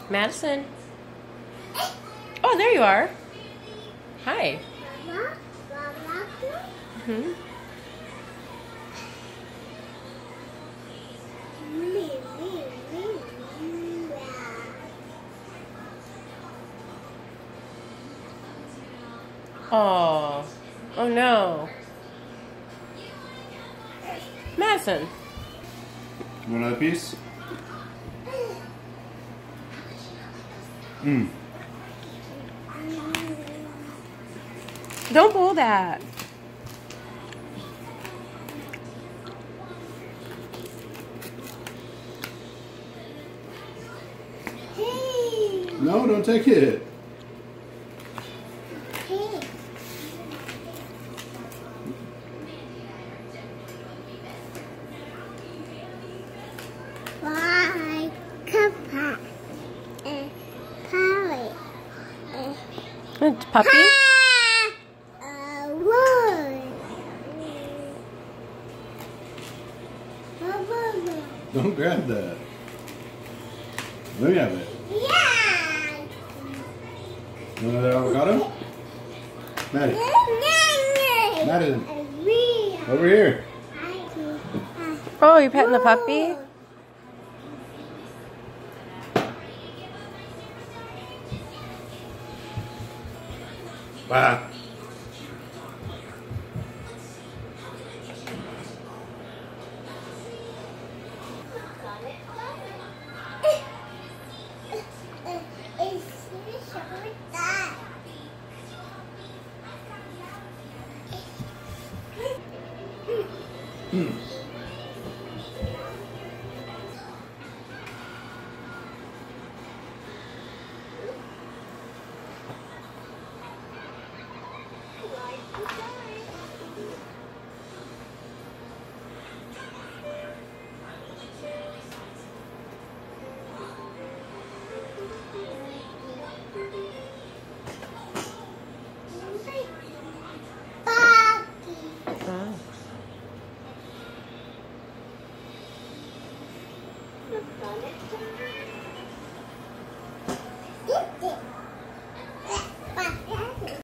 Madison. Oh, there you are. Hi. Mm-hmm. Oh. Oh no. Madison. You want another piece? Mmm. Don't pull that. No, don't take it. Why? Papa. Polly. It's Puppy. Don't grab that. Let me have it. Yeah. You want another avocado? Maddie. Madison. Over here. Oh, you're petting the puppy? Wow.